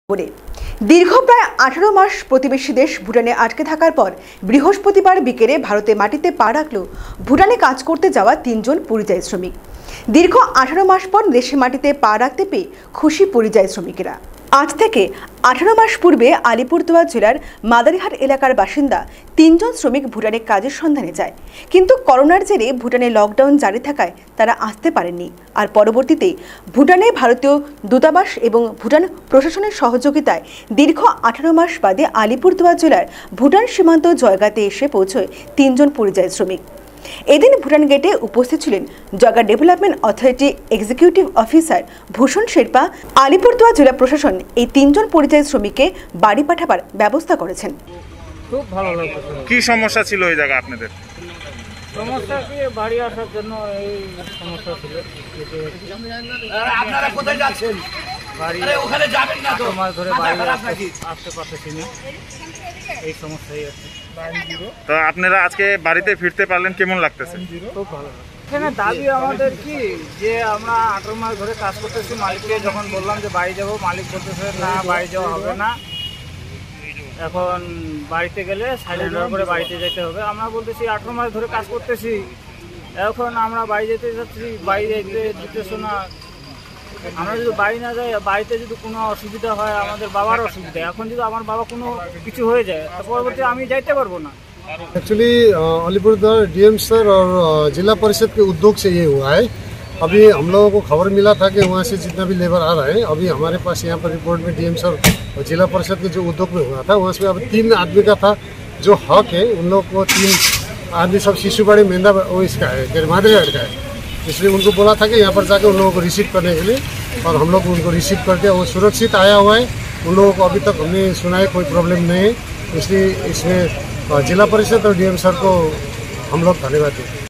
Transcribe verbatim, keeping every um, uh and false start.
করে দীর্ঘ প্রায় আঠারো মাস প্রতিবেশী দেশ ভুটানে আটকে থাকার পর বৃহস্পতিবার বিকেলে ভারতে মাটিতে পা রাখল ভুটানে কাজ করতে যাওয়া তিনজন পরিযায়ী শ্রমিক। দীর্ঘ আঠারো মাস পর দেশে মাটিতে পা রাখতে পেয়ে খুশি পরিযায়ী শ্রমিকেরা। আজ থেকে আঠারো মাস পূর্বে আলিপুরদুয়ার জেলার মাদারিহাট এলাকার বাসিন্দা তিনজন শ্রমিক ভুটানে কাজের সন্ধানে যায়, কিন্তু করোনার জেরে ভুটানে লকডাউন জারি থাকায় তারা আসতে পারেননি। আর পরবর্তীতে ভুটানে ভারতীয় দূতাবাস এবং ভুটান প্রশাসনের সহযোগিতায় দীর্ঘ আঠারো মাস বাদে আলিপুরদুয়ার জেলার ভুটান সীমান্ত জয়গাতে এসে পৌঁছয় তিনজন পরিযায়ী শ্রমিক। এদিন ভুটান গেটে উপস্থিত ছিলেন Jaigaon development authority executive officer Bhushan Sherpa. Alipurduar জেলা প্রশাসন এই তিনজন পরিযায়ী শ্রমিককে বাড়ি পাঠাবার ব্যবস্থা করেছেন। খুব ভালো লাগছে। কি সমস্যা ছিল ওই জায়গা আপনাদের? সমস্যা কি, বাড়ি আসার জন্য এই সমস্যা ছিল। আপনারা কোথায় যাচ্ছেন? বাড়ি ওখানে যাবেন না তো, মাস ধরে বাড়ি আসতে পারতেছি না, এই সমস্যাই আছে। তো আপনারা আজকে বাড়িতে ফিরতে পারলেন, কেমন লাগতেছে? খুব ভালো। এখানে দাবি আমাদের কি, যে আমরা আঠারো মাস ধরে কাজ করতেছি, মালিককে যখন বললাম যে বাড়ি যাব, মালিক বলতেছে না বাড়ি যাওয়া হবে না, এখন বাড়িতে গেলে সাইলেন্ডার করে বাড়িতে যেতে হবে। আমরা বলতেছি আঠারো মাস ধরে কাজ করতেছি, এখন আমরা বাড়ি যেতে যাচ্ছি, বাড়ি যেতে দিতেছ না। আমরা যদি বাড়ি না যাই, বাড়িতে যদি কোনো অসুবিধা হয়, আমাদের বাবার অসুবিধা, এখন যদি আমার বাবা কোনো কিছু হয়ে যায় তো পরবর্তী আমি যাইতে পারবো ना। एक्चुअली अलीपुरद्वार डीएम सर और जिला परिषद के उद्योग से ये हुआ है। अभी हम लोगों को खबर मिला था कि वहाँ से जितना भी लेबर आ रहा है, अभी हमारे पास यहाँ पर रिपोर्ट में डीएम सर और जिला परिषद के जो उद्योग में हुआ था वहाँ से अभी तीन आदमी का था जो हक है, उन लोग को तीन आदमी सब शिशुबाड़ी मेंदा वो इसका है, मादरीहाट का है, इसलिए उनको बोला था कि यहाँ पर जाके उन लोगों को रिसीव करने के लिए, और हम लोग उनको रिसीव करके वो सुरक्षित आया हुआ है। उन लोगों को अभी तक हमने सुना है कोई प्रॉब्लम नहीं है, इसलिए इसमें जिला परिषद और डीएम सर को हम लोग धन्यवाद देते हैं।